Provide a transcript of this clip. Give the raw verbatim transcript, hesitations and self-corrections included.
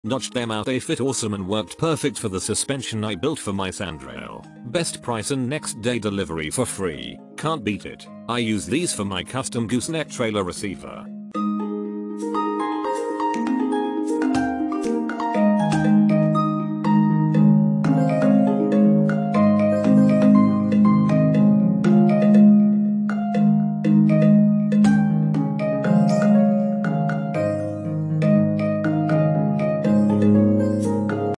Notched them out, they fit awesome and worked perfect for the suspension I built for my Mandrel. Best price and next day delivery for free. Can't beat it. I use these for my custom gooseneck trailer receiver.